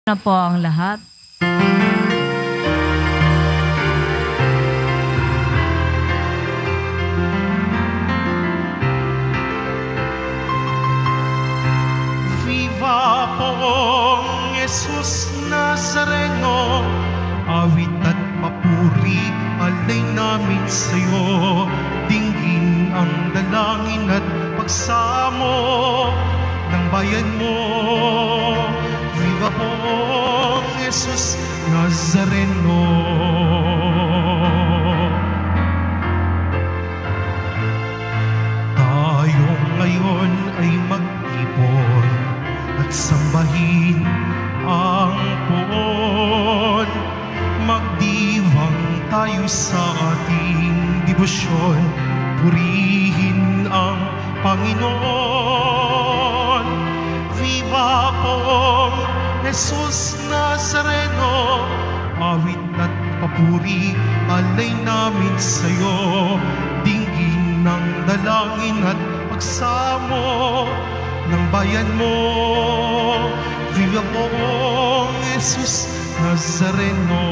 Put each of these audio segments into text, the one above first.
na po ang lahat. Viva poong Jesus Nazareno, awit at papuri alay namin sa'yo. Dinggin ang dalangin at pagsamo ng bayan mo. Viva poong Jesus Nazareno. Tayo ngayon ay magtipon at sambahin ang poon. Magdiwang tayo sa ating debosyon, purihin ang Panginoon. Viva poong Jesus Nazareno, awit at papuri alay namin sa'yo. Dinggin ng dalangin at pagsamo ng bayan mo. Viva poong Jesus Nazareno.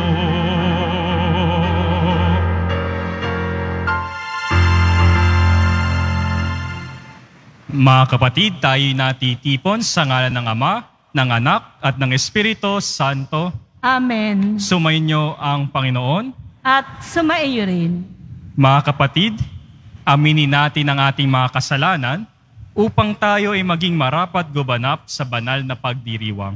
Mga kapatid, tayo natitipon sa ngalan ng Ama, ng Anak, at ng Espiritu Santo. Amen. Sumainyo ang Panginoon. At sumaiyo rin. Mga kapatid, aminin natin ang ating mga kasalanan upang tayo ay maging marapat gumanap sa banal na pagdiriwang.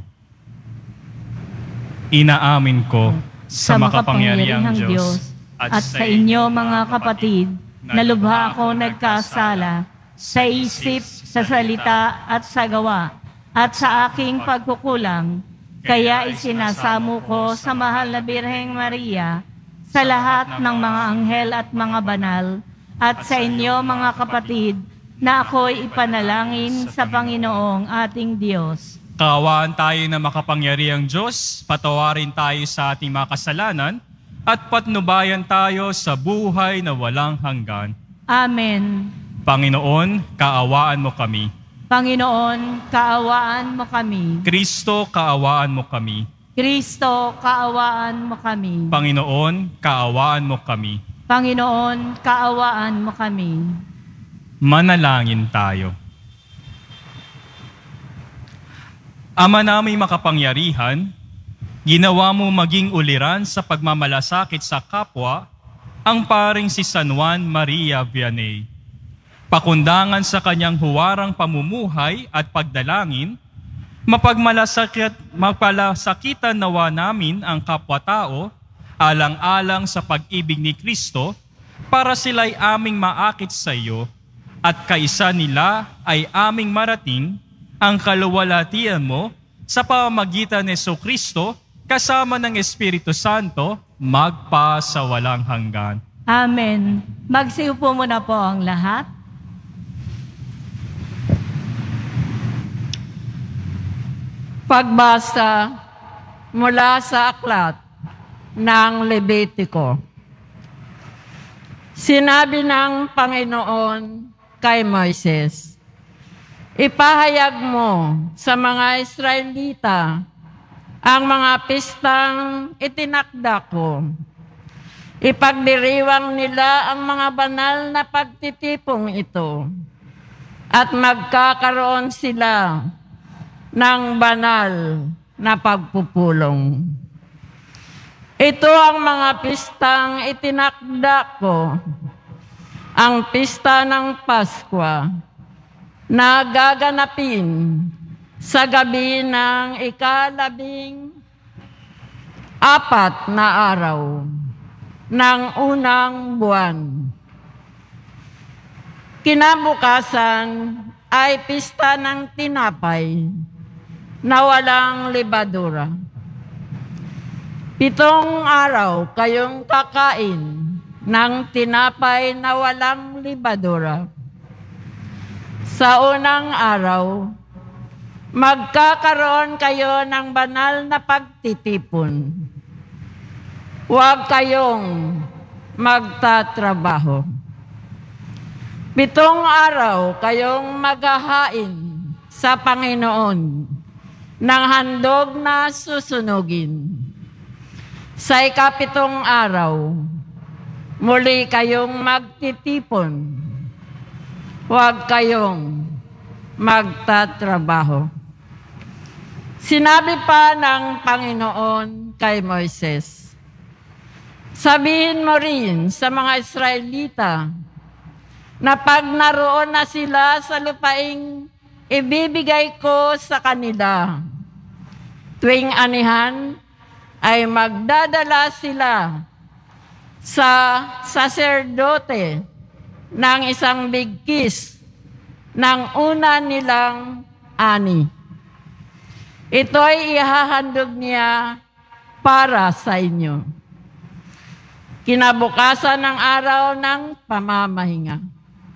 Inaamin ko sa makapangyarihang Diyos at sa inyo mga kapatid na lubha ako nagkasala sa isip, sa salita at sa gawa at sa aking pagkukulang. Kaya isinasamo ko sa mahal na Birheng Maria, sa lahat ng mga anghel at mga banal, at sa inyo mga kapatid, na ako'y ipanalangin sa Panginoong ating Diyos. Kaawaan tayo na makapangyarihang Diyos, patawarin tayo sa ating mga kasalanan, at patnubayan tayo sa buhay na walang hanggan. Amen. Panginoon, kaawaan mo kami. Panginoon, kaawaan mo kami. Kristo, kaawaan mo kami. Kristo, kaawaan mo kami. Panginoon, kaawaan mo kami. Panginoon, kaawaan mo kami. Manalangin tayo. Ama naming makapangyarihan, ginawa mo maging uliran sa pagmamalasakit sa kapwa ang paring si San Juan Maria Vianney. Pakundangan sa kanyang huwarang pamumuhay at pagdalangin, mapagmalasakitan nawa namin ang kapwa-tao alang-alang sa pag-ibig ni Kristo para sila'y aming maakit sa iyo at kaisa nila ay aming marating ang kaluwalhatian mo sa pamamagitan ni Jesucristo kasama ng Espiritu Santo magpa sa walang hanggan. Amen. Magsiupo muna po ang lahat. Pagbasa mula sa aklat ng Levitiko. Sinabi ng Panginoon kay Moises, ipahayag mo sa mga Israelita ang mga pistang itinakda ko. Ipagdiriwang nila ang mga banal na pagtitipong ito at magkakaroon sila ng banal na pagpupulong. Ito ang mga pistang itinakda ko, ang pista ng Paskwa na gaganapin sa gabi ng ika-14 na araw ng unang buwan. Kinabukasan ay pista ng tinapay na walang libadura. 7 araw kayong kakain ng tinapay na walang libadura. Sa unang araw, magkakaroon kayo ng banal na pagtitipon. Huwag kayong magtatrabaho. 7 araw kayong maghahain sa Panginoon ng handog na susunugin. Sa ikapitong araw, muli kayong magtitipon. Huwag kayong magtatrabaho. Sinabi pa ng Panginoon kay Moises, sabihin mo rin sa mga Israelita na pag naroon na sila sa lupaing ibibigay ko sa kanila, tuwing anihan ay magdadala sila sa saserdote ng isang bigkis ng una nilang ani. Ito'y ihahandog niya para sa inyo. Kinabukasan ng araw ng pamamahinga.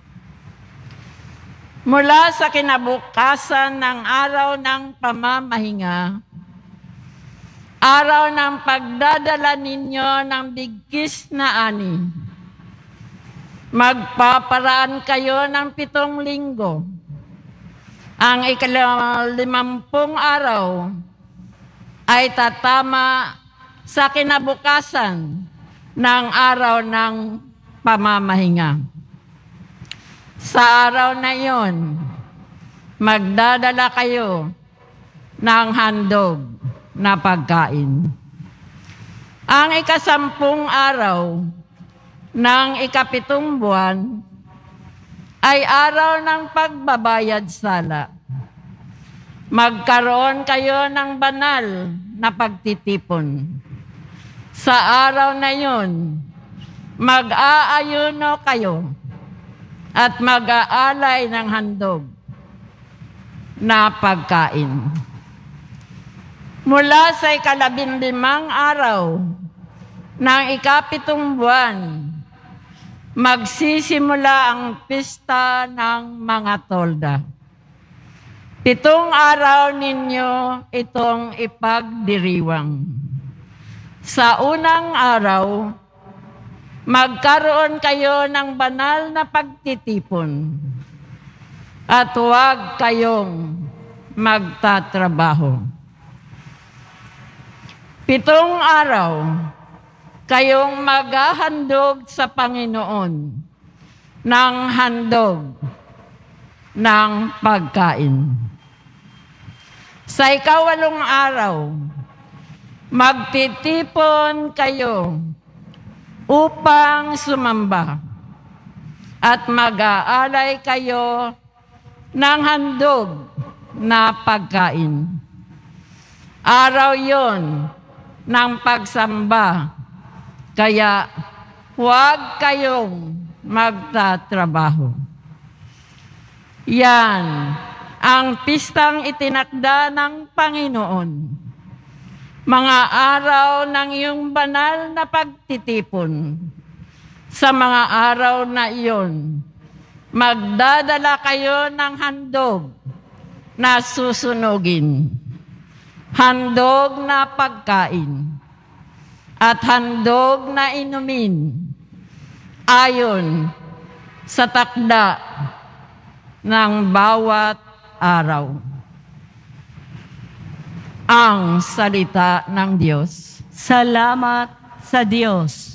Mula sa kinabukasan ng araw ng pamamahinga, araw ng pagdadala ninyo ng bigkis na ani, magpaparaan kayo ng 7 linggo. Ang ika-50 araw ay tatama sa kinabukasan ng araw ng pamamahinga. Sa araw na iyon, magdadala kayo ng handog na pagkain. Ang ika-10 araw ng ika-7 buwan ay araw ng pagbabayad sala. Magkaroon kayo ng banal na pagtitipon. Sa araw na iyon, mag-aayuno kayo at mag-aalay ng handog na pagkain. Mula sa ika-15 araw ng ika-7 buwan, magsisimula ang pista ng mga tolda. 7 araw ninyo itong ipagdiriwang. Sa unang araw, magkaroon kayo ng banal na pagtitipon at huwag kayong magtatrabaho. 7 araw, kayong maghahandog sa Panginoon ng handog ng pagkain. Sa ika-8 araw, magtitipon kayo upang sumamba at mag-aalay kayo ng handog na pagkain. Araw yon ng pagsamba, kaya huwag kayong magtatrabaho. Yan ang pistang itinakda ng Panginoon. Mga araw ng iyong banal na pagtitipon. Sa mga araw na iyon, magdadala kayo ng handog na susunugin, handog na pagkain, at handog na inumin ayon sa takda ng bawat araw. Ang salita ng Diyos. Salamat sa Diyos.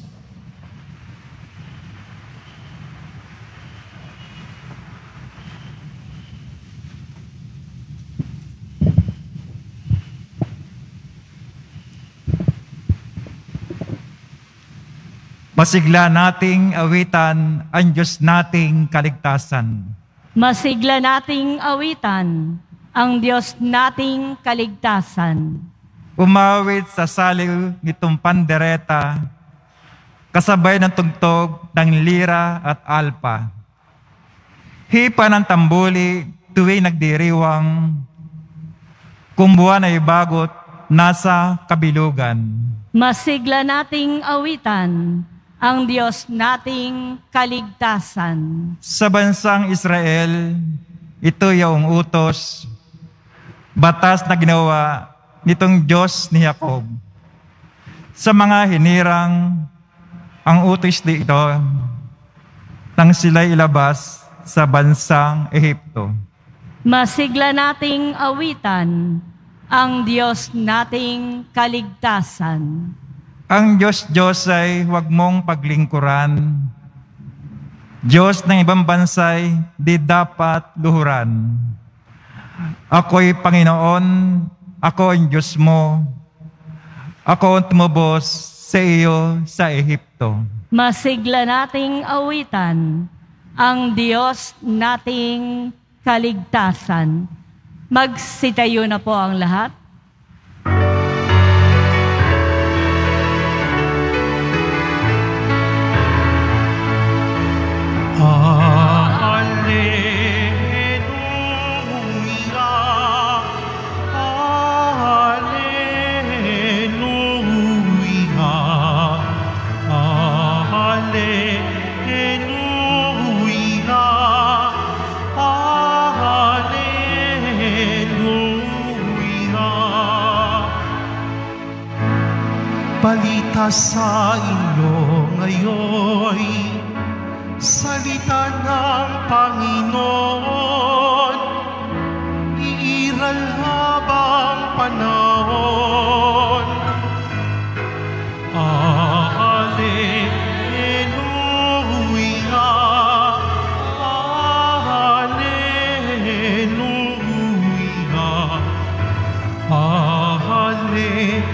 Masigla nating awitan ang Diyos nating kaligtasan. Masigla nating awitan ang Diyos nating kaligtasan. Umawit sa saliw nitong pandereta, kasabay ng tugtog ng lira at alpa. Hipa ng tambuli tuwing nagdiriwang, kung buwan ay bagot nasa kabilugan. Masigla nating awitan ang Diyos nating kaligtasan. Sa bansang Israel, ito yung utos, batas na ginawa nitong Diyos ni Jacob. Sa mga hinirang, ang utos dito nang sila'y ilabas sa bansang Ehipto. Masigla nating awitan ang Diyos nating kaligtasan. Ang Diyos ay huwag mong paglingkuran. Diyos ng ibang bansay, di dapat luhuran. Ako'y Panginoon, ako ang Diyos mo. Ako ang tumubos sa iyo sa Ehipto. Masigla nating awitan ang Diyos nating kaligtasan. Magsitayo na po ang lahat. Balita sa inyo ngayon, salita ng Panginoon, iiral habang panahon. Alleluia, Alleluia,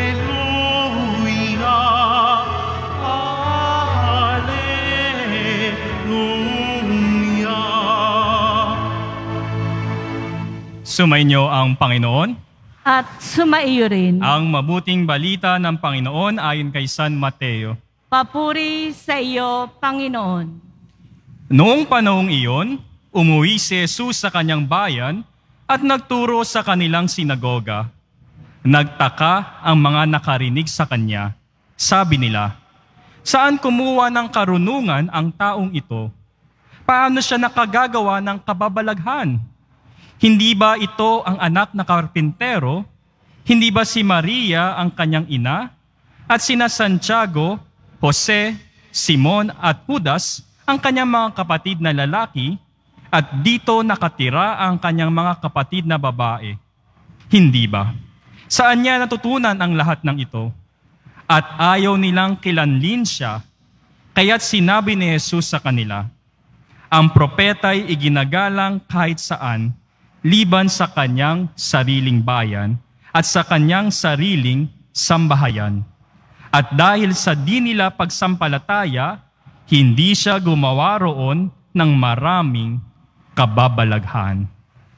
Sumainyo ang Panginoon. At sumaiyo rin. Ang mabuting balita ng Panginoon ayon kay San Mateo. Papuri sa iyo, Panginoon. Noong panahong iyon, umuwi si Jesus sa kanyang bayan at nagturo sa kanilang sinagoga. Nagtaka ang mga nakarinig sa kanya. Sabi nila, saan kumuha ng karunungan ang taong ito? Paano siya nakagagawa ng kababalaghan? Hindi ba ito ang anak na karpintero? Hindi ba si Maria ang kanyang ina? At sina Santiago, Jose, Simon at Judas ang kanyang mga kapatid na lalaki? At dito nakatira ang kanyang mga kapatid na babae? Hindi ba? Saan niya natutunan ang lahat ng ito? At ayaw nilang kilanlin siya, kaya't sinabi ni Jesus sa kanila, ang propeta'y iginagalang kahit saan, liban sa kanyang sariling bayan at sa kanyang sariling sambahayan. At dahil sa di nila pagsampalataya, hindi siya gumawa roon ng maraming kababalaghan.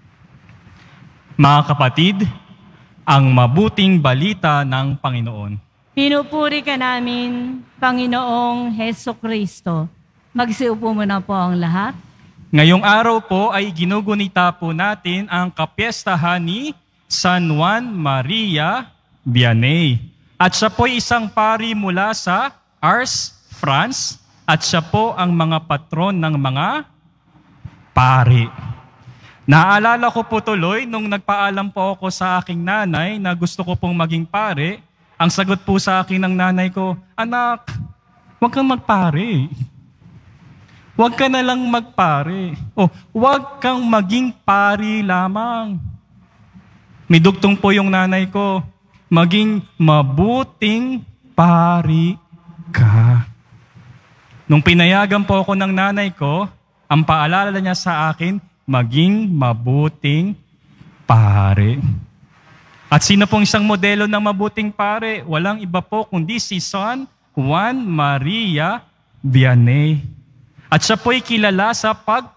Mga kapatid, ang mabuting balita ng Panginoon. Pinupuri ka namin, Panginoong Hesukristo. Magsiupo muna po ang lahat. Ngayong araw po ay ginugunita po natin ang kapiestahan ni San Juan Maria Vianney. At siya po ay isang pari mula sa Ars, France. At siya po ang mga patron ng mga pari. Naalala ko po tuloy nung nagpaalam po ako sa aking nanay na gusto ko pong maging pari. Ang sagot po sa akin ng nanay ko, anak, huwag kang magpari. Huwag ka na lang magpare. O, huwag kang maging pari lamang. May dugtong po yung nanay ko, maging mabuting pari ka. Nung pinayagan po ako ng nanay ko, ang paalala niya sa akin, maging mabuting pare. At sino pong isang modelo ng mabuting pare? Walang iba po kundi si San Juan Maria Vianney. At siya po'y kilala sa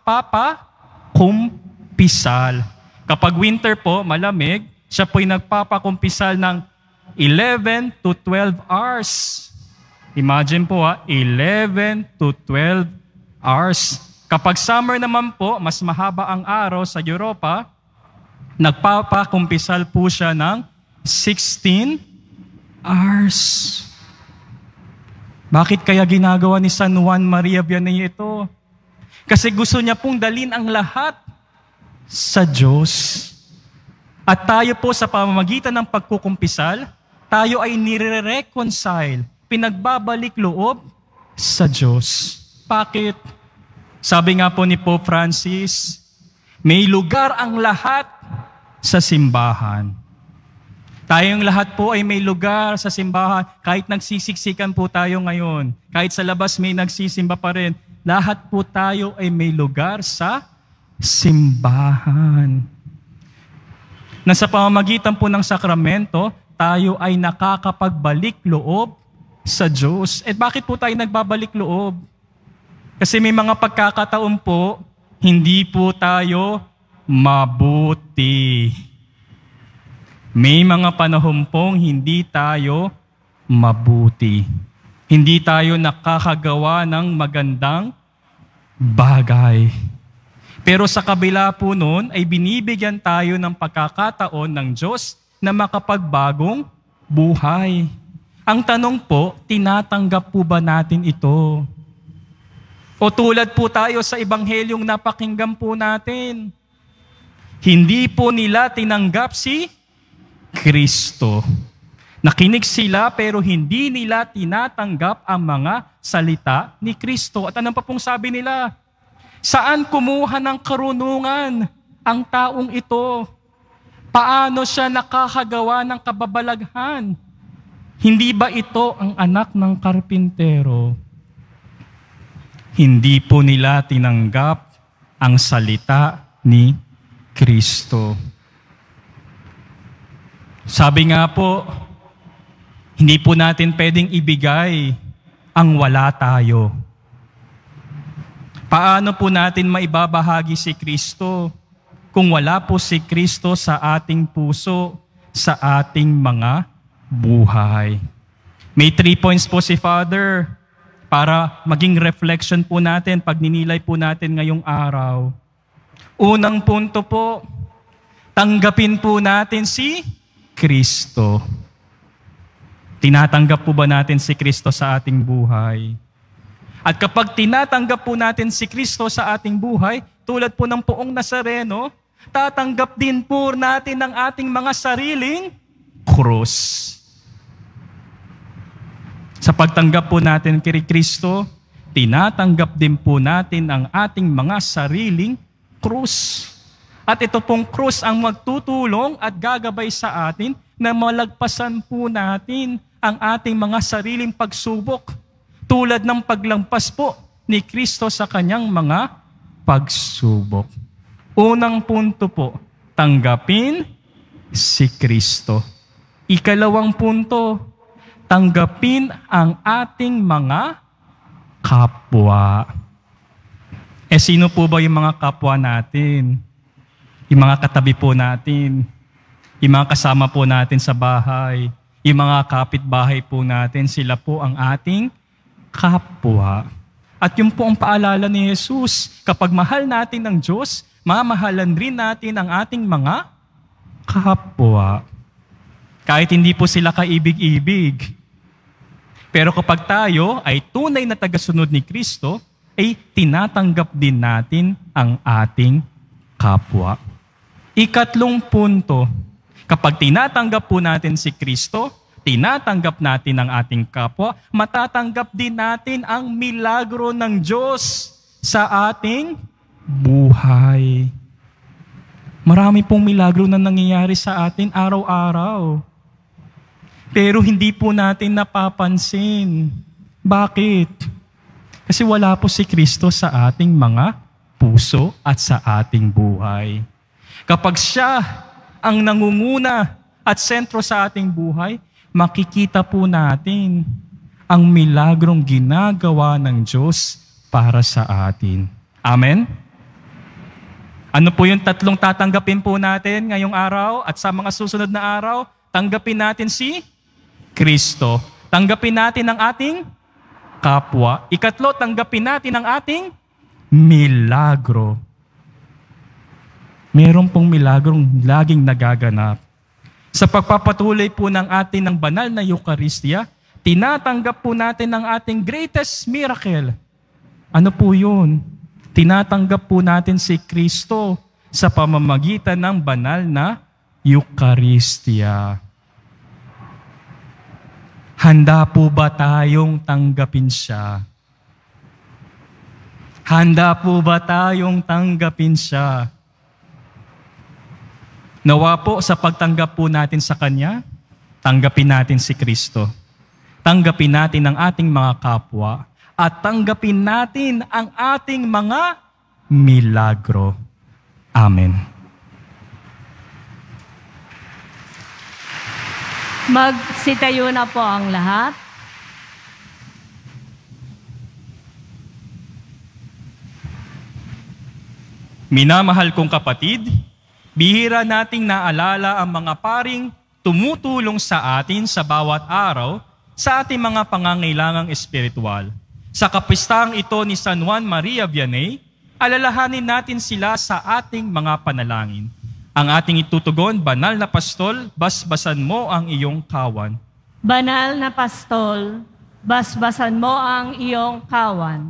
pagpapakumpisal. Kapag winter po, malamig, siya po'y nagpapakumpisal ng 11 to 12 hours. Imagine po 11 to 12 hours. Kapag summer naman po, mas mahaba ang araw sa Europa, nagpapakumpisal po siya ng 16 hours. Bakit kaya ginagawa ni San Juan Maria Vianney ito? Kasi gusto niya pong dalhin ang lahat sa Diyos. At tayo po sa pamamagitan ng pagkukumpisal, tayo ay nire-reconcile, pinagbabalik loob sa Diyos. Bakit? Sabi nga po ni Pope Francis, may lugar ang lahat sa simbahan. Tayong lahat po ay may lugar sa simbahan. Kahit nagsisiksikan po tayo ngayon, kahit sa labas may nagsisimba pa rin, lahat po tayo ay may lugar sa simbahan. Na sa pamamagitan po ng sakramento, tayo ay nakakapagbalik loob sa Diyos. At bakit po tayo nagbabalik loob? Kasi may mga pagkakataon po, hindi po tayo mabuti. May mga panahon pong hindi tayo mabuti. Hindi tayo nakakagawa ng magandang bagay. Pero sa kabila po nun, ay binibigyan tayo ng pagkakataon ng Diyos na makapagbagong buhay. Ang tanong po, tinatanggap po ba natin ito? O tulad po tayo sa ebanghelyong napakinggan po natin, hindi po nila tinanggap si Kristo. Nakinig sila pero hindi nila tinatanggap ang mga salita ni Kristo. At anong pa pong sabi nila? Saan kumuha ng karunungan ang taong ito? Paano siya nakakagawa ng kababalaghan? Hindi ba ito ang anak ng karpintero? Hindi po nila tinanggap ang salita ni Kristo. Sabi nga po, hindi po natin pwedeng ibigay ang wala tayo. Paano po natin maibabahagi si Kristo kung wala po si Kristo sa ating puso, sa ating mga buhay? May 3 points po si Father para maging reflection po natin pag ninilay po natin ngayong araw. Unang punto po, tanggapin po natin si Kristo. Tinatanggap po ba natin si Kristo sa ating buhay? At kapag tinatanggap po natin si Kristo sa ating buhay, tulad po ng poong Nazareno, tatanggap din po natin ang ating mga sariling krus. Sa pagtanggap po natin kay Kristo, tinatanggap din po natin ang ating mga sariling krus. At ito pong krus ang magtutulong at gagabay sa atin na malagpasan po natin ang ating mga sariling pagsubok tulad ng paglampas po ni Kristo sa kanyang mga pagsubok. Unang punto po, tanggapin si Kristo. Ikalawang punto, tanggapin ang ating mga kapwa. Sino po ba yung mga kapwa natin? Yung mga katabi po natin, yung mga kasama po natin sa bahay, yung mga kapitbahay po natin, sila po ang ating kapwa. At yun po ang paalala ni Jesus, kapag mahal natin ng Diyos, mamahalan rin natin ang ating mga kapwa. Kahit hindi po sila kaibig-ibig. Pero kapag tayo ay tunay na tagasunod ni Kristo, ay tinatanggap din natin ang ating kapwa. Ikatlong punto, kapag tinatanggap po natin si Kristo, tinatanggap natin ang ating kapwa, matatanggap din natin ang milagro ng Diyos sa ating buhay. Marami pong milagro na nangyayari sa atin araw-araw. Pero hindi po natin napapansin. Bakit? Kasi wala po si Kristo sa ating mga puso at sa ating buhay. Kapag siya ang nangunguna at sentro sa ating buhay, makikita po natin ang milagrong ginagawa ng Diyos para sa atin. Amen? Ano po yung tatlong tatanggapin po natin ngayong araw at sa mga susunod na araw? Tanggapin natin si Kristo. Tanggapin natin ang ating kapwa. Ikatlo, tanggapin natin ang ating milagro. Meron pong milagrong laging nagaganap. Sa pagpapatuloy po ng atin ng banal na Eucharistia, tinatanggap po natin ang ating greatest miracle. Ano po yun? Tinatanggap po natin si Kristo sa pamamagitan ng banal na Eucharistia. Handa po ba tayong tanggapin siya? Handa po ba tayong tanggapin siya? Nawa po sa pagtanggap po natin sa Kanya, Tanggapin natin si Kristo. Tanggapin natin ang ating mga kapwa. At tanggapin natin ang ating mga milagro. Amen. Magsitayo na po ang lahat. Minamahal kong kapatid, bihira nating naalala ang mga paring tumutulong sa atin sa bawat araw sa ating mga pangangailangang espiritual. Sa kapistang ito ni San Juan Maria Vianney, alalahanin natin sila sa ating mga panalangin. Ang ating itutugon, Banal na Pastol, basbasan mo ang iyong kawan. Banal na Pastol, basbasan mo ang iyong kawan.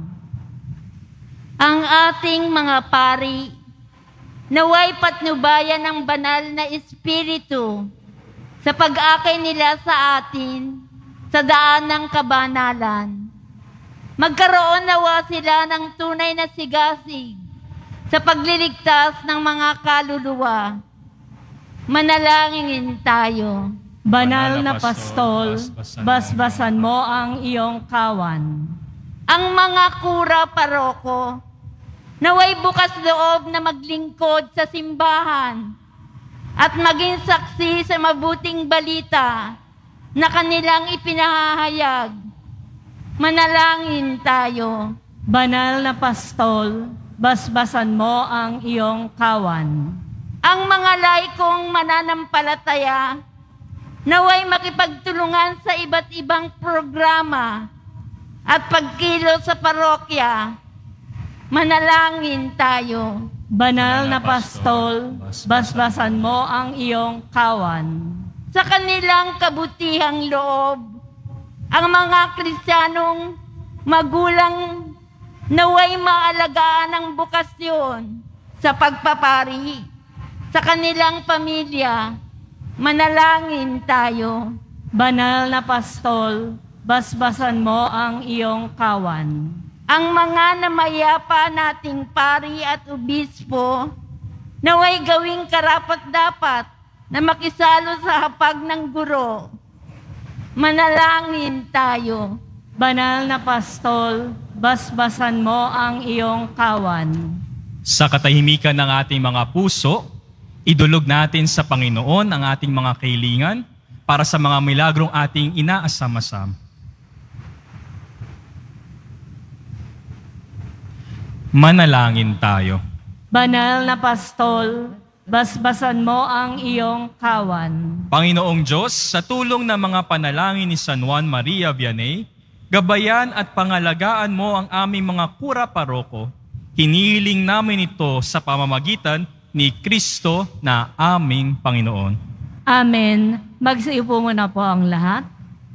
Ang ating mga pari, naway patnubayan ng banal na Espiritu sa pag-akay nila sa atin sa daan ng kabanalan. Magkaroon nawa sila ng tunay na sigasig sa pagliligtas ng mga kaluluwa. Manalangin tayo. Banal na Pastol, basbasan mo ang iyong kawan. Ang mga kura paroko, naway bukas loob na maglingkod sa simbahan at maging saksi sa mabuting balita na kanilang ipinahahayag. Manalangin tayo. Banal na Pastol, basbasan mo ang iyong kawan. Ang mga laikong mananampalataya, naway makipagtulungan sa iba't ibang programa at pagkilos sa parokya. Manalangin tayo. Banal na Pastol, basbasan mo ang iyong kawan. Sa kanilang kabutihang loob, ang mga Kristiyanong magulang naway maalagaan ng bukasyon sa pagpapari sa kanilang pamilya. Manalangin tayo. Banal na Pastol, basbasan mo ang iyong kawan. Ang mga namayapa nating pari at obispo, naway gawing karapat-dapat na makisalo sa hapag ng guro. Manalangin tayo. Banal na Pastol, basbasan mo ang iyong kawan. Sa katahimikan ng ating mga puso, idulog natin sa Panginoon ang ating mga kahilingan para sa mga milagrong ating inaasam-asam. Manalangin tayo. Banal na Pastol, basbasan mo ang iyong kawan. Panginoong Diyos, sa tulong ng mga panalangin ni San Juan Maria Vianney, gabayan at pangalagaan mo ang aming mga kura paroko. Hinihiling namin ito sa pamamagitan ni Kristo na aming Panginoon. Amen. Magsiupo muna po ang lahat.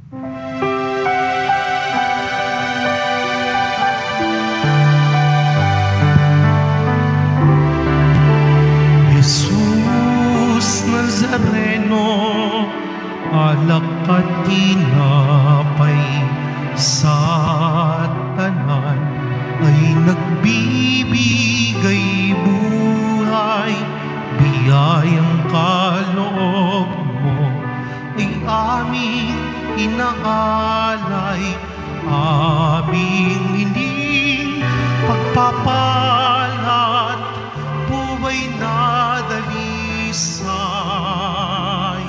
Jesus Nazareno, alak at tinapay sa tanan ay nagbibigay buhay. Biyayang kaloob mo ay aming inaalay, aming hiling pagpapalat, buhay na dalisay.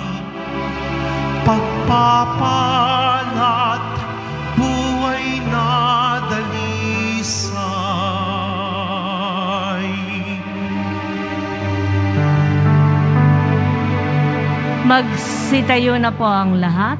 Pagpapalat, buhay na dalisay. Magsitayo na po ang lahat.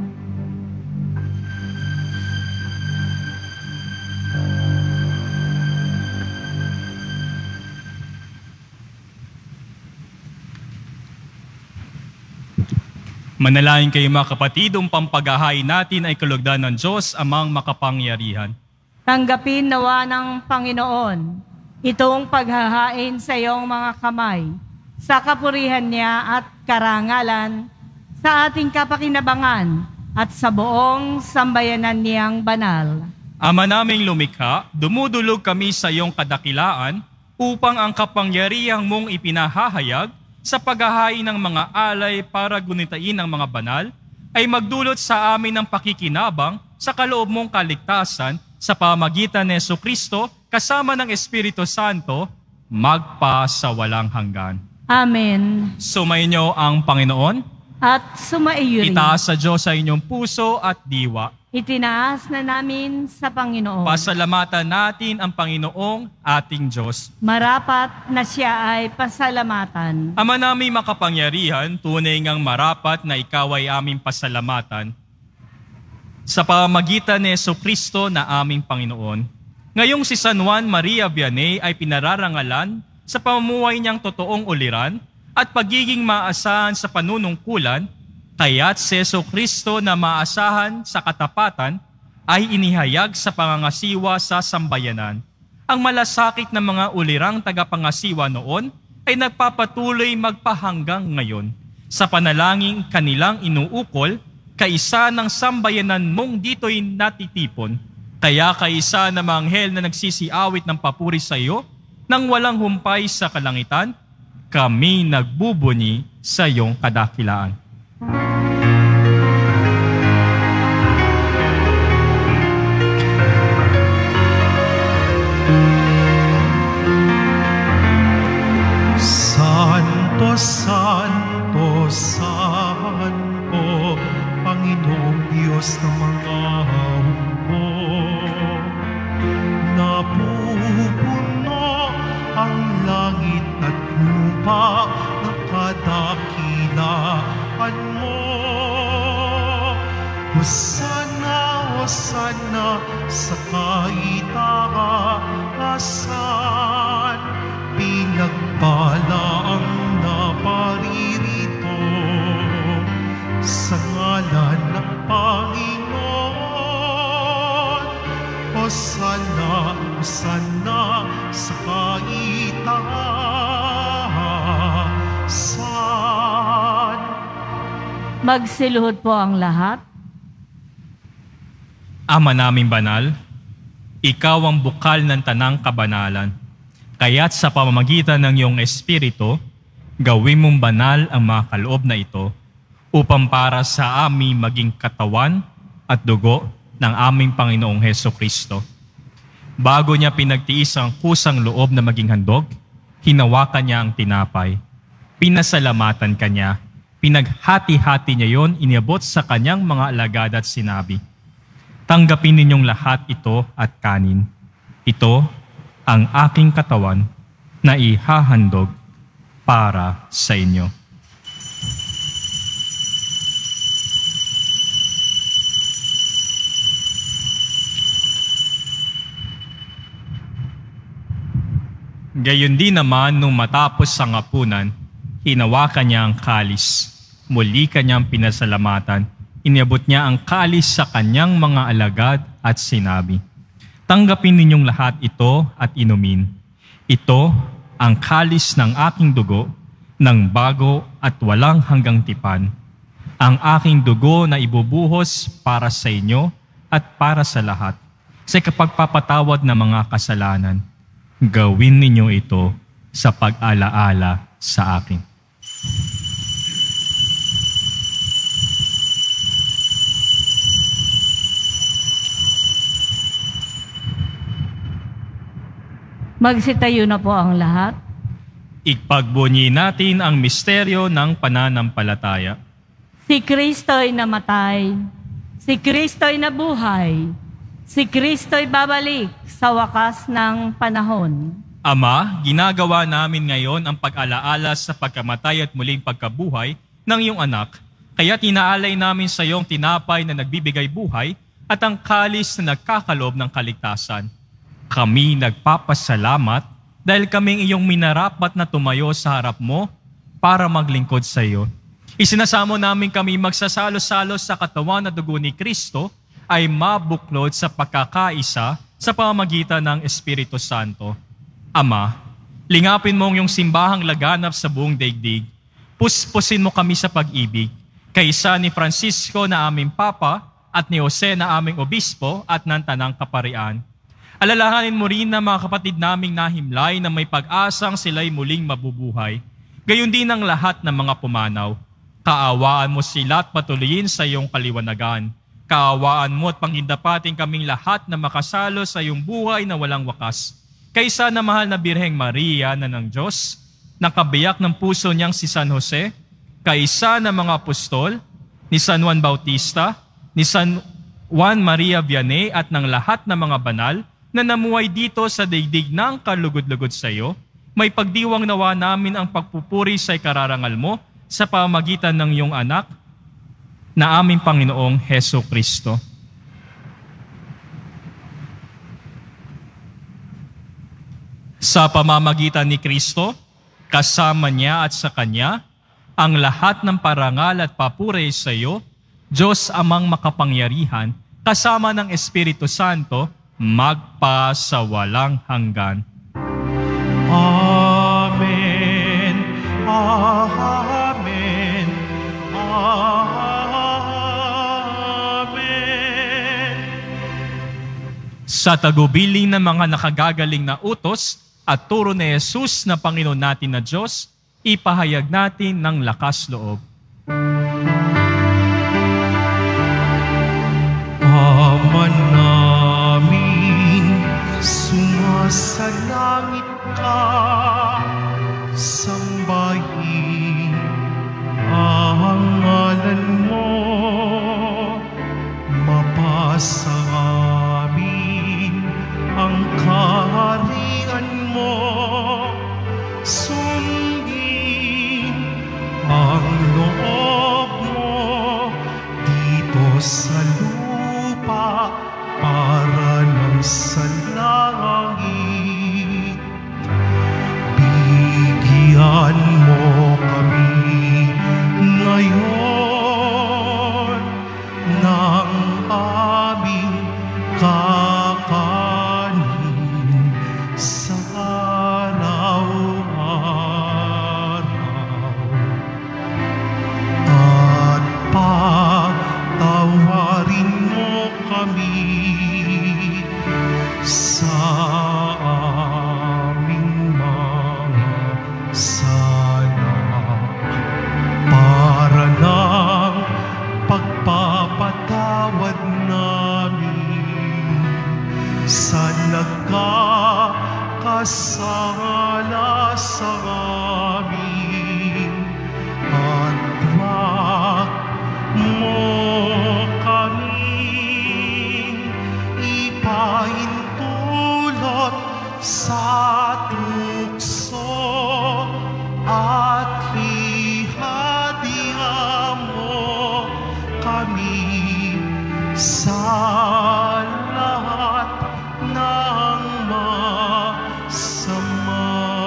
Manalangin kayo mga kapatid, ang pampaghahain natin ay kalugdan ng Diyos amang makapangyarihan. Tanggapin nawa ng Panginoon itong paghahain sa iyong mga kamay, sa kapurihan niya at karangalan, sa ating kapakinabangan at sa buong sambayanan niyang banal. Ama naming lumikha, dumudulog kami sa iyong kadakilaan upang ang kapangyarihang mong ipinahahayag sa paghahain ng mga alay para gunitain ang mga banal, ay magdulot sa amin ng pakikinabang sa kaloob mong kaligtasan sa pamamagitan ni Jesucristo kasama ng Espiritu Santo, magpa sa walang hanggan. Amen. Sumainyo ang Panginoon. At sumaiyo rin. Itaas sa Diyos sa inyong puso at diwa. Itinaas na namin sa Panginoon. Pasalamatan natin ang Panginoong ating Diyos. Marapat na siya ay pasalamatan. Ama namin makapangyarihan, tunay ngang marapat na ikaw ay aming pasalamatan sa pamamagitan ni Jesucristo na aming Panginoon. Ngayong si San Juan Maria Vianney ay pinararangalan sa pamumuhay niyang totoong uliran at pagiging maasahan sa panunungkulan, kaya't si Jesucristo na maasahan sa katapatan ay inihayag sa pangangasiwa sa sambayanan. Ang malasakit ng mga ulirang tagapangasiwa noon ay nagpapatuloy magpahanggang ngayon sa panalangin kanilang inuukol, kaisa ng sambayanan mong dito'y natitipon. Kaya kaisa ng mga anghel na nagsisiawit ng papuri sa iyo, nang walang humpay sa kalangitan, kami nagbubuni sa iyong kadakilaan. Santo, Santo, Santo, Panginoong Diyos ng mga hukbo. Napupuno ang langit at lupa ng kadakilaan mo. Hosana, Hosana sa kaitaasan, pinagpala ang naparirito sa ngalan ng Panginoon. Hosana, Hosana sa kaitaasan. Magsiluhod po ang lahat. Ama naming banal, ikaw ang bukal ng tanang kabanalan. Kaya't sa pamamagitan ng iyong Espiritu, gawin mong banal ang mga kaloob na ito upang para sa amin maging katawan at dugo ng aming Panginoong Hesukristo. Bago niya pinagtiis ang kusang loob na maging handog, hinawakan niya ang tinapay. Pinasalamatan kanya, pinaghati-hati niya yon, iniabot sa kanyang mga alagad at sinabi, tanggapin ninyong lahat ito at kanin. Ito ang aking katawan na ihahandog para sa inyo. Gayon din naman nung matapos ang hapunan, hinawakan niya ang kalis. Muli kanyang pinasalamatan. Iniabot niya ang kalis sa kanyang mga alagad at sinabi, tanggapin ninyong lahat ito at inumin. Ito ang kalis ng aking dugo, ng bago at walang hanggang tipan. Ang aking dugo na ibubuhos para sa inyo at para sa lahat, sa kapagpapatawad ng mga kasalanan. Gawin ninyo ito sa pag-alaala sa akin. Magsitayo na po ang lahat. Ipagbunyig natin ang misteryo ng pananampalataya. Si Kristo'y namatay. Si Kristo'y nabuhay. Si Kristo'y babalik sa wakas ng panahon. Ama, ginagawa namin ngayon ang pag-alaala sa pagkamatay at muling pagkabuhay ng iyong anak. Kaya tinaalay namin sa iyong tinapay na nagbibigay buhay at ang kalis na nagkakalob ng kaligtasan. Kami nagpapasalamat dahil kaming iyong minarapat na tumayo sa harap mo para maglingkod sa iyo. Isinasamo namin kami magsasalo-salo sa katawan at dugo ni Kristo ay mabuklod sa pagkakaisa sa pamamagitan ng Espiritu Santo. Ama, lingapin mo ang iyong simbahang laganap sa buong daigdig. Puspusin mo kami sa pag-ibig, kaisa ni Francisco na aming Papa at ni Jose na aming Obispo at ng Tanang Kaparian. Alalahanin mo rin na mga kapatid naming nahimlay na may pag-asang sila'y muling mabubuhay. Gayon din ang lahat ng mga pumanaw. Kaawaan mo sila at patuloyin sa iyong kaliwanagan. Kaawaan mo at pangindapating kaming lahat na makasalo sa iyong buhay na walang wakas. Kaysa na mahal na Birheng Maria na ng Diyos, nakabiyak ng puso niyang si San Jose, kaysa ng mga apostol, ni San Juan Bautista, ni San Juan Maria Vianney at ng lahat ng mga banal na namuhay dito sa daigdig ng kalugod-lugod sa iyo, may pagdiwang nawa namin ang pagpupuri sa ikararangal mo sa pamamagitan ng iyong anak na aming Panginoong Heso Kristo. Sa pamamagitan ni Kristo, kasama niya at sa Kanya, ang lahat ng parangal at papuri sa iyo, Diyos Amang makapangyarihan, kasama ng Espiritu Santo, magpasawalang hanggan. Amen. Amen. Amen. Sa tagubilin ng mga nakagagaling na utos at turo ni Jesus na Panginoon natin na Diyos, ipahayag natin ng lakas loob. Ama namin, sumasalangit ka, sambahin ang ngalan mo, mapasa amin ang kaharian mo, sundin ang loob mo dito sa lupa para ng sa langit. Bigyan mo kami ngayon ng aming kakanin sa araw-araw. At patawarin mo kami sa aming mga sala para ng pagpapatawad namin sa nagkakasala sa amin, at wag mo kaming ipahintulot sa tukso, at ihadihan mo kami sa lahat ng masama.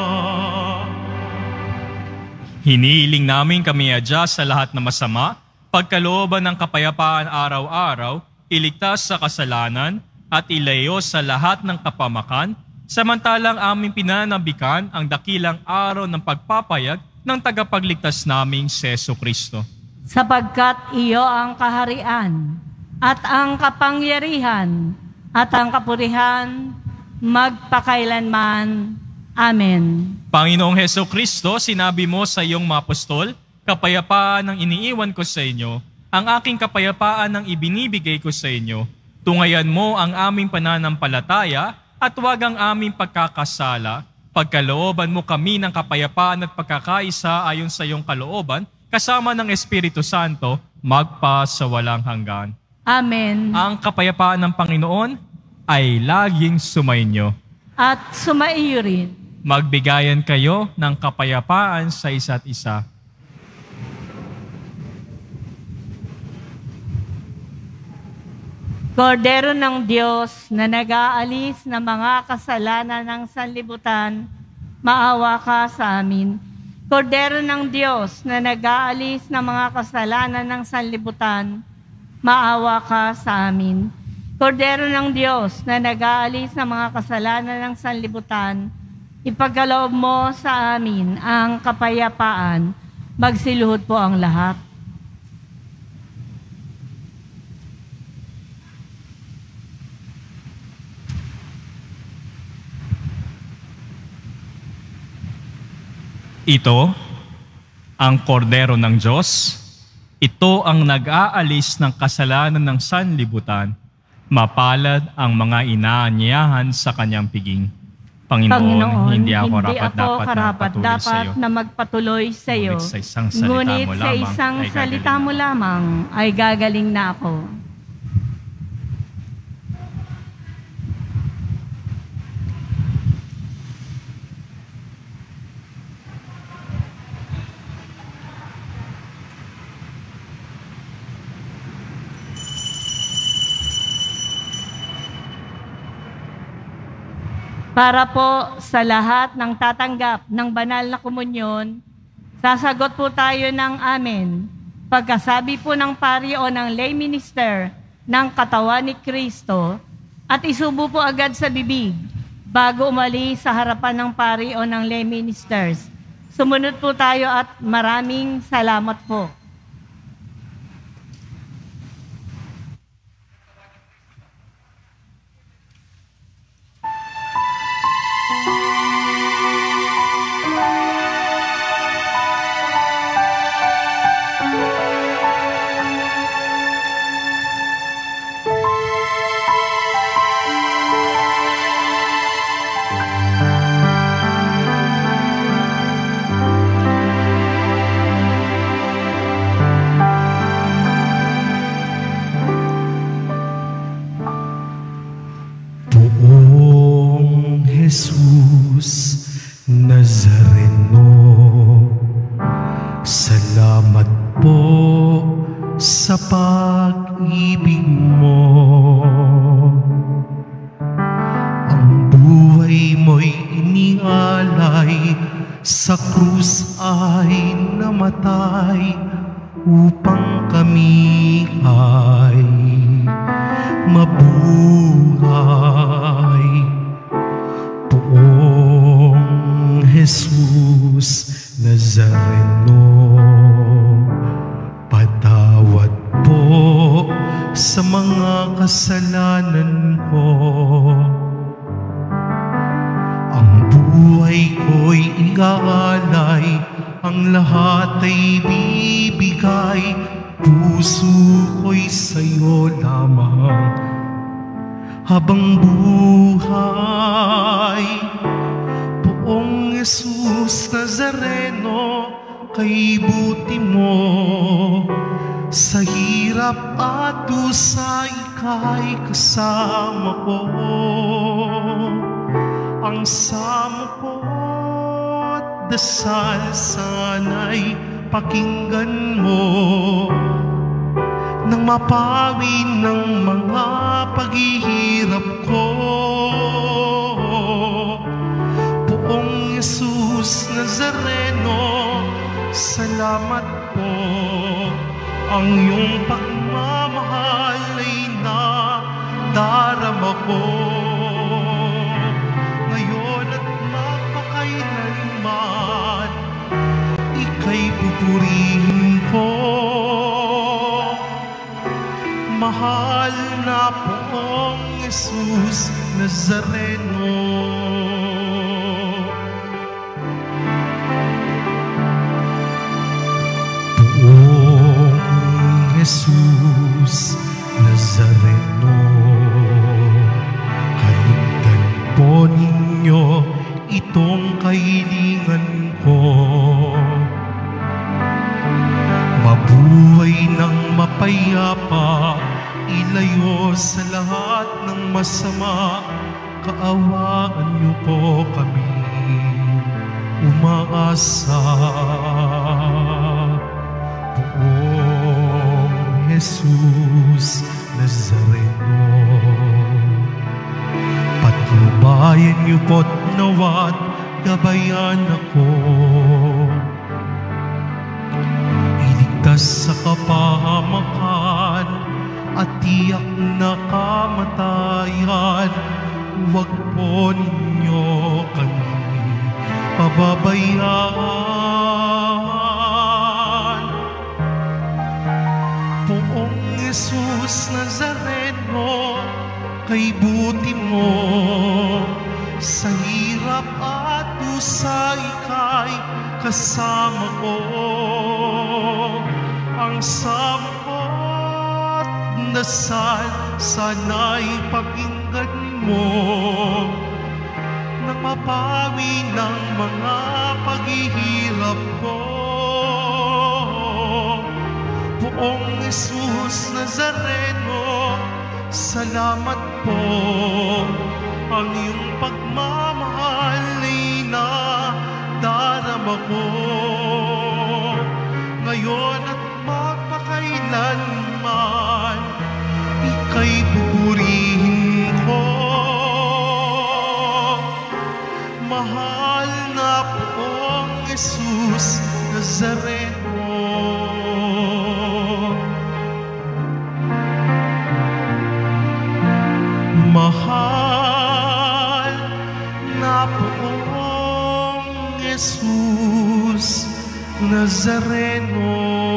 Hinihiling namin kami adya sa lahat ng masama, pagkalooban ng kapayapaan araw-araw, iligtas sa kasalanan, at ilayo sa lahat ng kapamakan, samantalang aming pinanambikan ang dakilang araw ng pagpapayag ng tagapagligtas naming Heso Kristo. Sapagkat iyo ang kaharian, at ang kapangyarihan, at ang kapurihan, magpakailanman. Amen. Panginoong Heso Kristo, sinabi mo sa iyong mga apostol, kapayapaan ang iniiwan ko sa inyo, ang aking kapayapaan ang ibinibigay ko sa inyo. Tungayan mo ang aming pananampalataya at huwag ang aming pagkakasala. Pagkalooban mo kami ng kapayapaan at pagkakaisa ayon sa iyong kalooban, kasama ng Espiritu Santo, magpasawalang hanggan. Amen. Ang kapayapaan ng Panginoon ay laging sumainyo. At sumaiyo rin. Magbigayan kayo ng kapayapaan sa isa't isa. Kordero ng Diyos na nag-aalis ng mga kasalanan ng sanlibutan, maawa ka sa amin. Kordero ng Diyos na nag-aalis ng mga kasalanan ng sanlibutan, maawa ka sa amin. Kordero ng Diyos na nag-aalis ng mga kasalanan ng sanlibutan, ipagkaloob mo sa amin ang kapayapaan. Magsiluhod po ang lahat. Ito ang kordero ng Diyos Ito ang nag-aalis ng kasalanan ng sanlibutan. Mapalad ang mga inaanyayahan sa kanyang piging. Panginoon, hindi ako karapat-dapat na magpatuloy sa iyo. Ngunit sa isang salita mo lamang ay gagaling na ako. Para po sa lahat ng tatanggap ng banal na komunyon, sasagot po tayo ng amen. Pagkasabi po ng pari o ng lay minister ng katawan ni Kristo at isubo po agad sa bibig bago umalis sa harapan ng pari o ng lay ministers. Sumunod po tayo at maraming salamat po. Jesus Nazareno, salamat po sa pag-ibig mo. Ang buhay mo'y inialay, sa krus ay namatay, upang kami ay mabuhay. Poong Jesus Nazareno, patawad po sa mga kasalanan ko. Ang buhay ko'y iaalay, ang lahat ay bibigay, puso ko'y sa'yo lamang habang buhay. Poong Jesus Nazareno, kay buti mo, sa hirap at dusa ika'y kasama ko. Ang samo ko't dasal sana'y pakinggan mo, nang mapawi ng mga paghihirap ko. Poong Jesus Nazareno, salamat po. Ang iyong pagmamahal ay nadarama ko. Ngayon at magpakailanman, ika'y pupurihin ko. Mahal na Poong Jesus Nazareno. Poong Jesus Nazareno, kalugdan po ninyo itong kahilingan ko. Mabuhay ng mapayapa, ilayo sa lahat ng masama, kaawaan niyo po kami umaasa. Poong Jesus Nazareno, patnubayan niyo po't nawat gabayan ako. Iligtas sa kapahamakan at tiyak na kamatayan, huwag po ninyo kami pababayaan. Poong Jesus Nazareno, kay buti mo, sa hirap at dusa ika'y kasama ko. ang samot dasal sana'y pakinggan mo, nang mapawi ng mga paghihirap ko. Poong Jesus Nazareno, salamat po. Ang iyong pagmamahal ay nadarama ko, ngayon at magpakailanman, ika'y pupurihin ko. Mahal na poong Jesus Nazareno, mahal na poong Jesus Nazareno.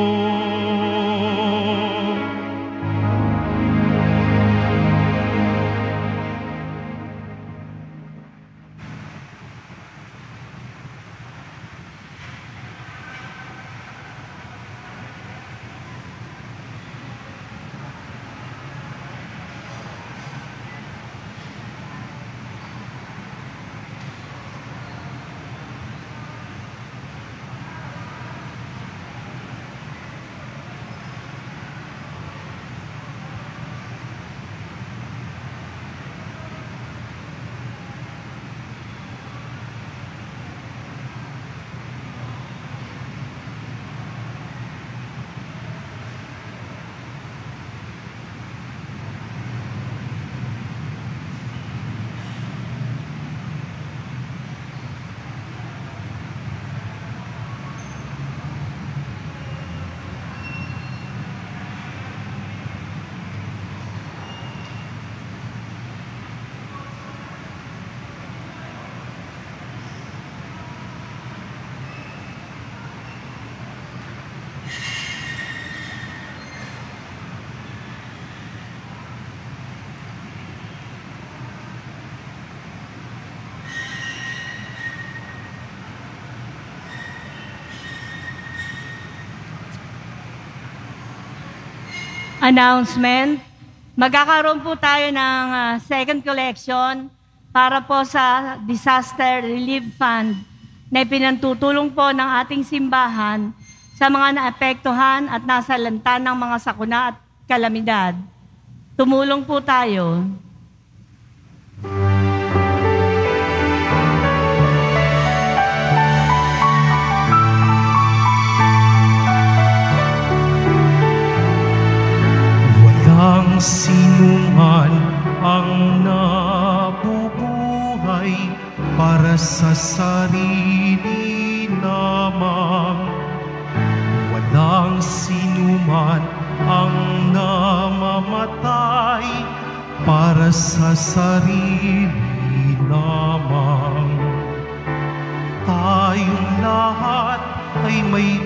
Announcement. Magkakaroon po tayo ng second collection para po sa Disaster Relief Fund na ipinantutulong po ng ating simbahan sa mga naapektuhan at nasalanta ng mga sakuna at kalamidad. Tumulong po tayo. Walang sinuman ang nabubuhay para sa sarili lamang. Walang sinuman ang namamatay para sa sarili lamang. Tayong lahat ay may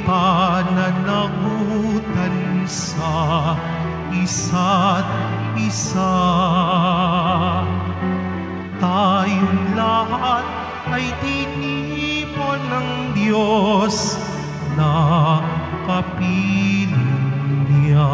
pananagutan sa isa't isa. Tayong lahat ay tinipon ng Diyos na kapiling niya.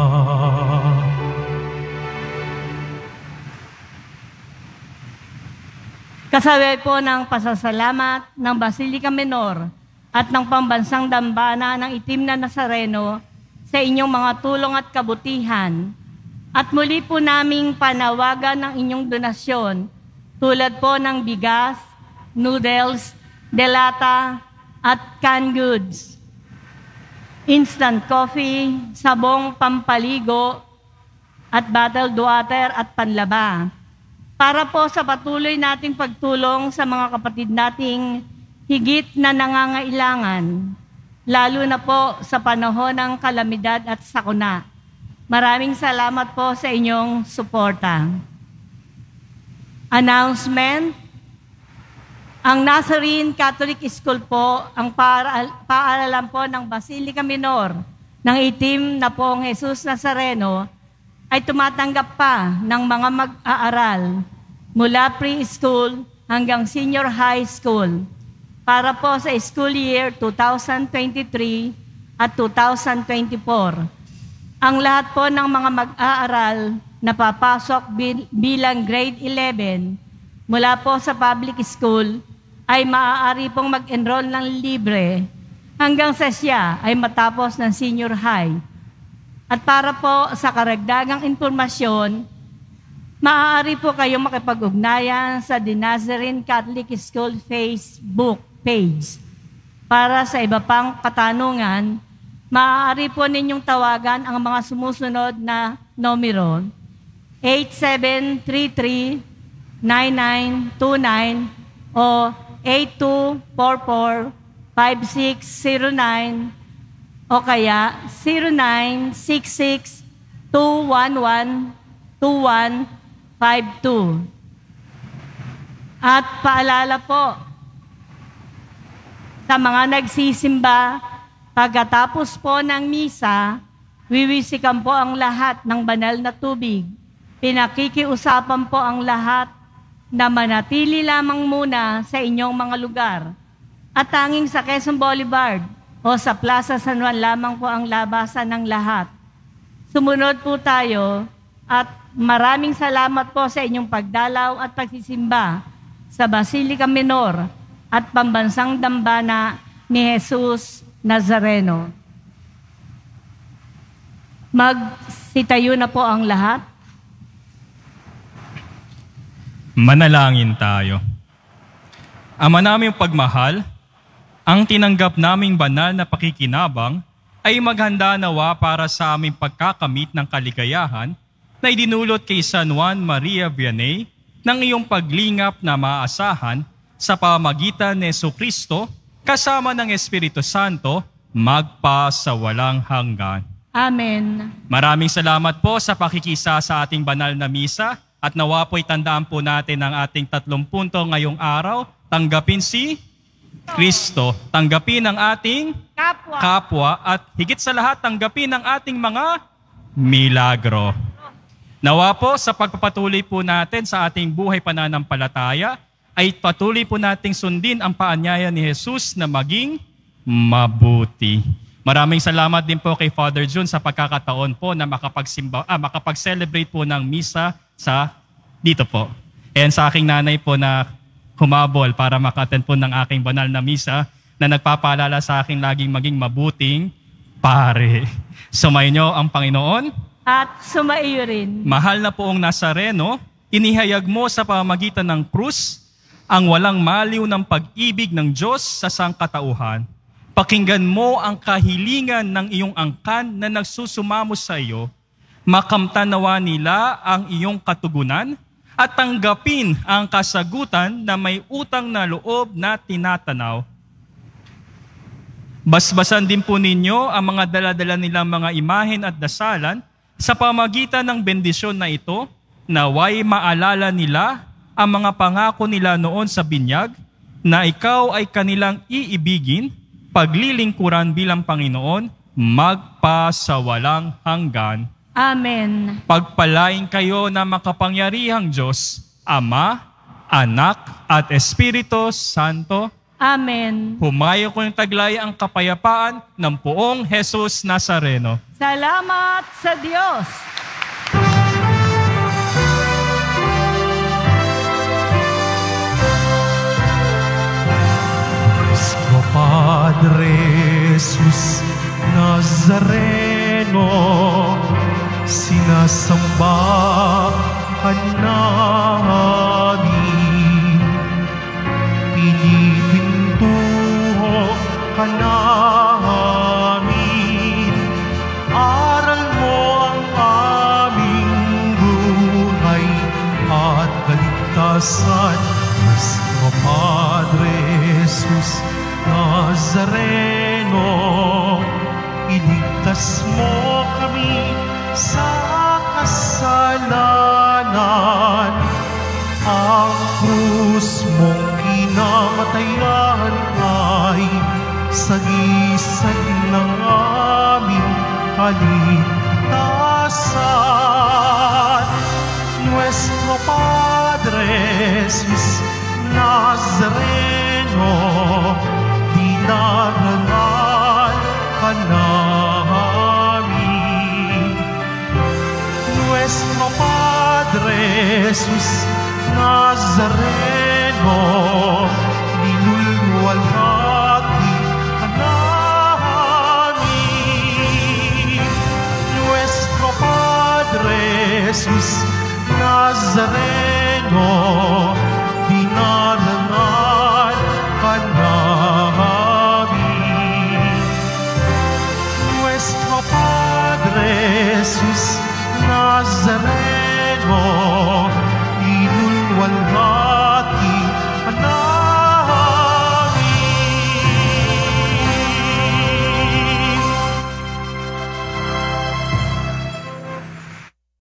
Kasabay po ng pasasalamat ng Basilica Menor at ng Pambansang Dambana ng Itim na Nazareno sa inyong mga tulong at kabutihan. At muli po naming panawagan ng inyong donasyon tulad po ng bigas, noodles, delata at canned goods, instant coffee, sabong pampaligo at bottled water at panlaba. Para po sa patuloy nating pagtulong sa mga kapatid nating higit na nangangailangan, lalo na po sa panahon ng kalamidad at sakuna. Maraming salamat po sa inyong suporta. Announcement. Ang Nazarene Catholic School po, ang paaralan po ng Basilica Menor ng Itim na pong Jesus Nazareno ay tumatanggap pa ng mga mag-aaral mula preschool hanggang senior high school para po sa school year 2023 at 2024. Ang lahat po ng mga mag-aaral na papasok bilang grade 11 mula po sa public school ay maaari pong mag-enroll ng libre hanggang sa siya ay matapos ng senior high. At para po sa karagdagang impormasyon, maaari po kayong makipag-ugnayan sa The Nazarene Catholic School Facebook page. Para sa iba pang katanungan, maaari po ninyong tawagan ang mga sumusunod na numero: 8733-9929 o 8244-5609 o kaya 0966-211-2152. At paalala po, sa mga nagsisimba, pagkatapos po ng misa, wiwisikan po ang lahat ng banal na tubig. Pinakikiusapan po ang lahat na manatili lamang muna sa inyong mga lugar. At tanging sa Quezon Boulevard o sa Plaza San Juan lamang po ang labasan ng lahat. Sumunod po tayo at maraming salamat po sa inyong pagdalaw at pagsisimba sa Basilica Minor at Pambansang Dambana ni Jesus Nazareno. Magsitayo na po ang lahat. Manalangin tayo. Ama naming pagmahal, ang tinanggap naming banal na pakikinabang ay maghanda nawa para sa aming pagkakamit ng kaligayahan na idinulot kay San Juan Maria Vianney ng iyong paglingap na maasahan sa pamamagitan ni Jesucristo kasama ng Espiritu Santo magpa sa walang hanggan. Amen. Maraming salamat po sa pakikisa sa ating banal na misa at nawa po'y tandaan po natin ang ating 3 punto ngayong araw. Tanggapin si Kristo, tanggapin ang ating kapwa at higit sa lahat tanggapin ang ating mga milagro. Nawa po sa pagpapatuloy po natin sa ating buhay pananampalataya ay patuloy po nating sundin ang paanyaya ni Jesus na maging mabuti. Maraming salamat din po kay Father Jun sa pagkakataon po na makapag-celebrate po ng misa sa dito po. And sa aking nanay po na humabol para maka-attend po ng aking banal na misa na nagpapaalala sa akin laging maging mabuting pare. Sumainyo ang Panginoon. At sumaiyo rin. Mahal na poong Nazareno, inihayag mo sa pamamagitan ng krus ang walang maliw ng pag-ibig ng Diyos sa sangkatauhan. Pakinggan mo ang kahilingan ng iyong angkan na nagsusumamo sa iyo. Makamtan nawa nila ang iyong katugunan at tanggapin ang kasagutan na may utang na loob na tinatanaw. Basbasan din po ninyo ang mga dala-dala nilang mga imahen at dasalan sa pamagitan ng bendisyon na ito, naway maalala nila ang mga pangako nila noon sa binyag na ikaw ay kanilang iibigin, paglilingkuran bilang Panginoon, magpa sa walang hanggan. Amen. Pagpalain kayo na makapangyarihang Diyos, Ama, Anak, at Espiritu Santo. Amen. Humayo ko yung taglay ang kapayapaan ng poong Jesus Nazareno. Salamat sa Diyos. Nuestro Padre Jesus Nazareno, sinasamba ka namin, pinipintuho ka namin, aral mo ang aming buhay at kaligtasan. Nuestro Padre Jesus Nazareno, iligtas mo kami sa kasalanan. Ang krus mong kinamatayan ay sagisag ng aming kaligtasan. Nuestro Padre Jesus Nazareno, dinarangal ka namin, Jesus Nazareno, linulwalhati ka namin. Nuestro Padre Jesus Nazareno,